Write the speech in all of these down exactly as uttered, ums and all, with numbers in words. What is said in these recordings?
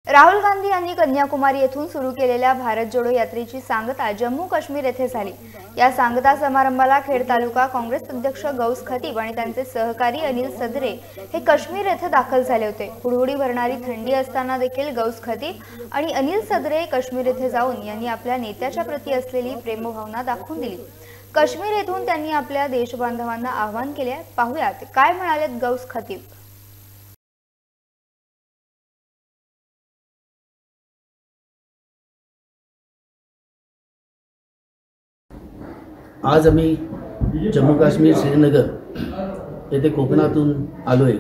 राहुल गांधी यांनी कन्याकुमारी येथून सुरू केलेल्या भारत जोडो यात्रेची सांगता जम्मू काश्मीर येथे झाली। या सांगता समारंभाला खेड तालुका काँग्रेस अध्यक्ष गौस खतीब आणि त्यांचे सहकारी अनिल सदरे हे काश्मीर येथे दाखल झाले होते। हुडहुडी भरणारी थंडी असताना देखील गौस खतीब आणि अनिल सदरे काश्मीर येथे जाऊन यांनी आपल्या नेत्याच्या प्रती असलेली प्रेमभावना दाखवून दिली। काश्मीर येथून त्यांनी आपल्या देशबांधवांना आवाहन केले। पाहूयात काय म्हणालेत गौस खतीब। आज आम्ही जम्मू काश्मीर श्रीनगर येथे कोकणातून आलोय।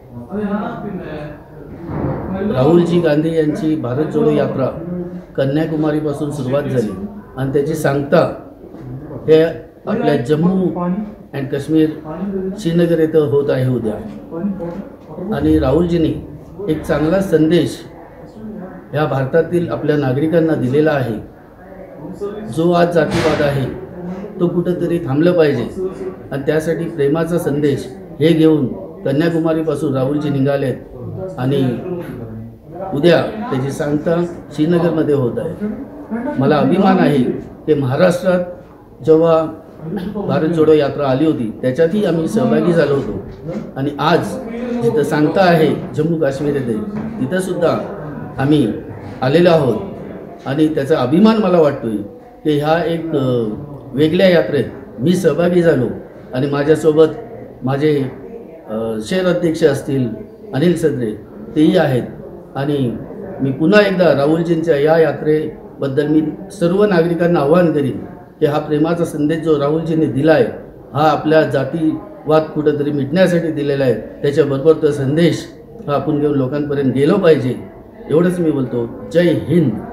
राहुलजी गांधी यांची भारत जोडो यात्रा कन्याकुमारीपासून सुरुवात झाली आणि त्याची सांगता हे आपल्या जम्मू अँड काश्मीर श्रीनगर येथे होत आहे उद्या। आणि राहुलजींनी एक चांगला संदेश या भारतातील आपल्या नागरिकांना दिलेला आहे। जो आज जातीवाद आहे तो कुठेतरी थांबलं पाहिजे आणि त्यासाठी प्रेमाचा संदेश हे घेऊन कन्याकुमारीपासून राहुलजी निघालेत आणि उद्या त्याची सांगता श्रीनगरमध्ये होत आहे। मला अभिमान आहे की महाराष्ट्रात जेव्हा भारत जोडो यात्रा आली होती त्याच्यातही आम्ही सहभागी झालो होतो आणि आज जिथं सांगता आहे जम्मू काश्मीर येथे तिथंसुद्धा आम्ही आलेलो आहोत आणि त्याचा अभिमान मला वाटतोय की ह्या एक वेगळ्या यात्रेत मी सहभागी झालो आणि माझ्यासोबत माझे शहर अध्यक्ष असतील अनिल सदरे तेही आहेत। आणि मी पुन्हा एकदा राहुलजींच्या या यात्रेबद्दल मी सर्व नागरिकांना आवाहन करीन की हा प्रेमाचा संदेश जो राहुलजींनी दिला आहे हा आपल्या जातीवाद कुठेतरी मिटण्यासाठी दिलेला आहे। त्याच्याबरोबर तो संदेश हा आपण घेऊन लोकांपर्यंत गेलो पाहिजे एवढंच मी बोलतो। जय हिंद।